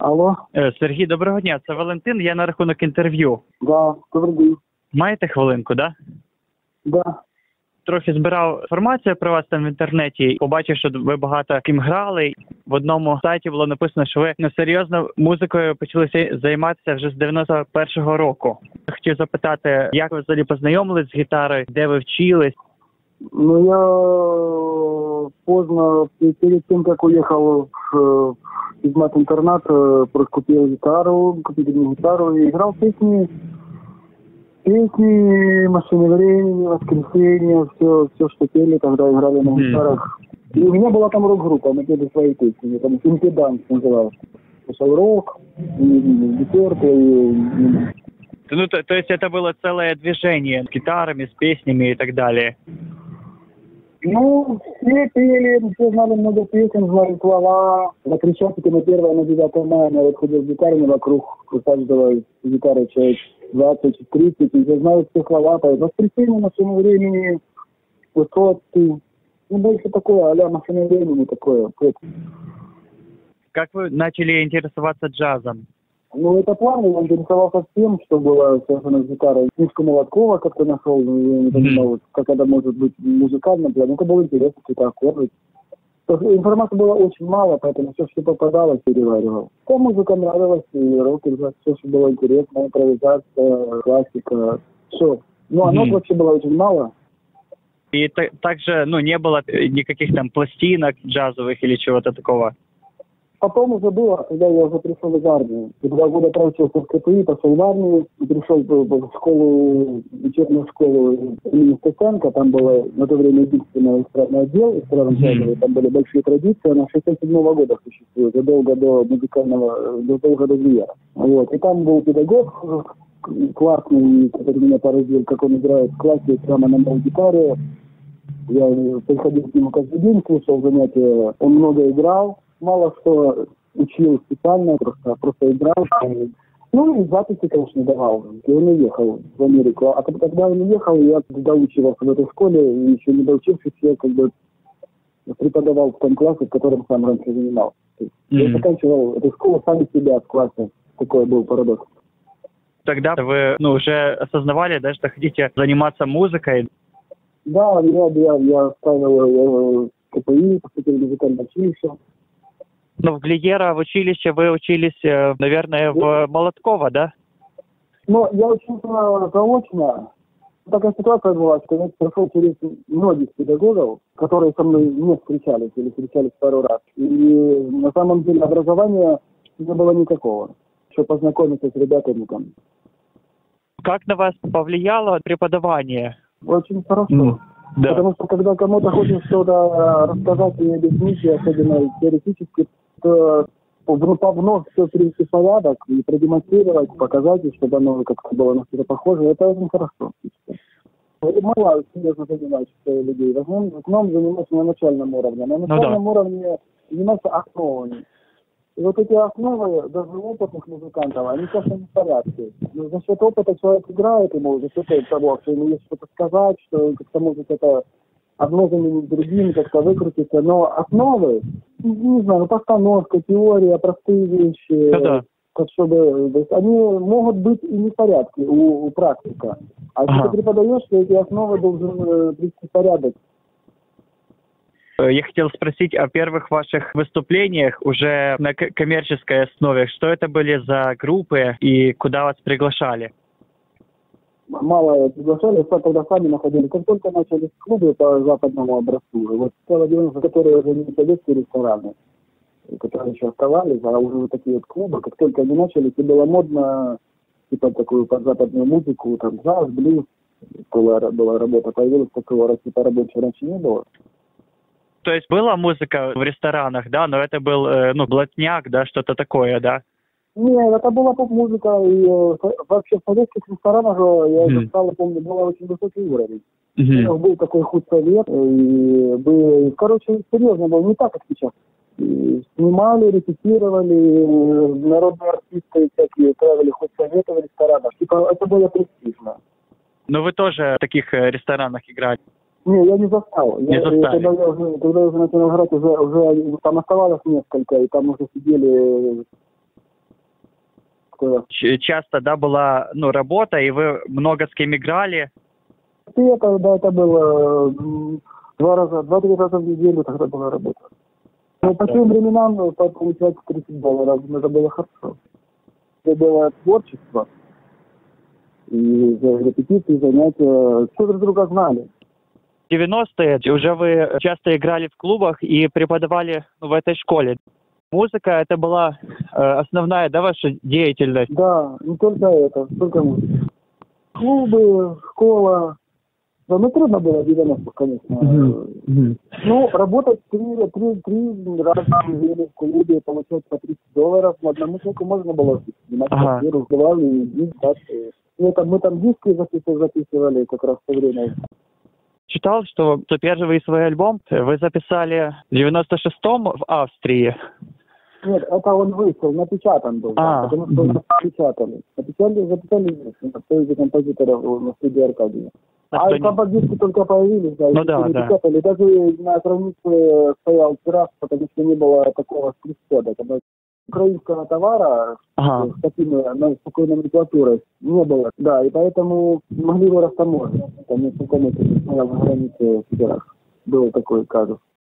Алло, Сергій, доброго дня. Це Валентин. Я на рахунок інтерв'ю. да, добрий день. Маєте хвилинку, да? Да. Трохи збирав інформацію про вас там в інтернеті. Побачив, що ви багато ким грали. В одному сайті було написано, що ви серйозно музикою почали займатися вже з 91-го року. Хотів запитати, як ви взагалі познайомились з гітарою, де ви вчились? Ну, я поздно, перед тем, как уехал в физмат-интернат, просто купил гитару, купил мне гитару и играл песни, «Машины времени», «Воскресенье», все, что пели, тогда играли на гитарах. И у меня была там рок-группа, мы пели свои песни, там «Импеданс» назывался. Слушал рок, гитарка и... Ну, то есть это было целое движение с гитарами, с песнями и так далее? Ну, все пели, все знали много песен, знали слова. На Крещатике на 1 на 9 мая народ ходил с гитарами вокруг, у каждого из гитары человек 20-30, и все знают все слова. «Воскресенье», «Машины времени», «Высоцкий». Ну, больше такое, а-ля «Машины времени» такое. Как вы начали интересоваться джазом? Ну, это плавно, я интересовался всем, что было связано с гитарой. Книжку Молоткова как-то нашел, я не понимал, как это может быть в музыкальном плане. Это было интересно, какие-то аккорды. Информации было очень мало, поэтому все, что попадалось, переваривал. Вся музыка нравилась, и рок, и джаз, все, что было интересно, импровизация, классика, все. Ну, а нот вообще было очень мало. И также, не было никаких там пластинок джазовых или чего-то такого? Потом уже было, когда я уже пришел из армии. 2 года проучился в КПИ, пошел в армию, пришел в школу, вечернюю школу имени Стеценко. Там было на то время единственный эстрадный отдел, эстрадно-джазовый. Там были большие традиции, она 67-го года существует, задолго до музыкального, задолго до Звера. Вот. И там был педагог классный, который меня поразил, как он играет в классе прямо на моей гитаре. Я приходил к нему каждый день, слушал занятия, он много играл. Мало что учил специально, просто играл. Ну и записи, конечно, давал. И он уехал в Америку. А когда он уехал, я доучивался в этой школе, и еще не доучившись, я преподавал в том классе, в котором сам раньше занимался. Я заканчивал эту школу сам из себя в классе. Такой был парадокс. Тогда вы уже осознавали, да, что хотите заниматься музыкой? Да, я ставил КПИ, поступил в музыкальное училище. В Глиера в училище вы учились, наверное, в Молоткова, да? Ну, я учился заочно. Такая ситуация была, что я прошел через многих педагогов, которые со мной не встречались или встречались пару раз. И на самом деле образования не было никакого, чтобы познакомиться с ребятами там. Как на вас повлияло преподавание? Очень хорошо. Да. Потому что когда кому-то хочешь что-то рассказать и объяснить, и особенно теоретически, то вновь все привести в порядок и продемонстрировать, показать, чтобы оно как-то было на что-то похоже, это очень хорошо. Мало серьезно занимающихся людей. В основном заниматься на начальном уровне. На начальном уровне заниматься основами. И вот эти основы, даже у опытных музыкантов, они часто не в порядке. Но за счет опыта человек играет ему, за счет того, что ему есть что-то сказать, что как-то может это одно заменить другим, как-то выкрутиться. Но основы, не знаю, постановка, теория, простые вещи, как чтобы, то есть они могут быть и не в порядке у практика. А если ты преподаешь, то эти основы должен привести в порядок. Я хотел спросить о первых ваших выступлениях уже на коммерческой основе. Что это были за группы и куда вас приглашали? Мало приглашали, тогда сами находили. Как только начались клубы по западному образцу, вот целый день, которые уже не советские рестораны, которые еще оставались, а уже вот такие вот клубы, как только они начались, и было модно, типа такую под западную музыку, там джаз, блюз, была работа, появилась такого, типа рабочей раньше не было. То есть была музыка в ресторанах, да, но это был, блатняк, да, что-то такое, да? Нет, это была поп-музыка, и вообще в советских ресторанах, я застал, помню, был очень высокий уровень. Был такой худсовет, и был, серьезно был, не так, как сейчас. И снимали, репетировали, народные артисты всякие правили худсоветы в ресторанах. Типа, это было престижно. Но вы тоже в таких ресторанах играли? Не, я не застал. Когда я уже начал играть, уже там оставалось несколько, и там уже сидели такое. Часто, да, была, работа, и вы много с кем играли. И это было 2-3 раза в неделю тогда была работа. Но по тем временам получать $30, это было хорошо. Это было творчество. И репетиции, занятия, все друг друга знали. В 90-е уже вы часто играли в клубах и преподавали в этой школе. Музыка — это была основная, да, ваша деятельность? Да, не только это, только музыка. Клубы, школа. Да, трудно было в 90-х, конечно. Ну, работать 3 раза в неделю в клубе, получать по $30. На одному человеку можно было снимать квартиру, сдавали и дальше. Мы там диски записывали как раз в то время. Читал, что первый свой альбом вы записали в 96-м в Австрии. Нет, это он вышел, напечатан был, потому что нас напечатали. Записали здесь, на студии композиторов на студии Аркадия. А композиции только появились, да, напечатали. Даже на границе стоял тираж, потому что не было такого скрипт-кода. Украинского товара с такой номенклатурой не было. Да, и поэтому могли его растаможить. Там несколько месяцев стоял на границе тираж. Был такой казус.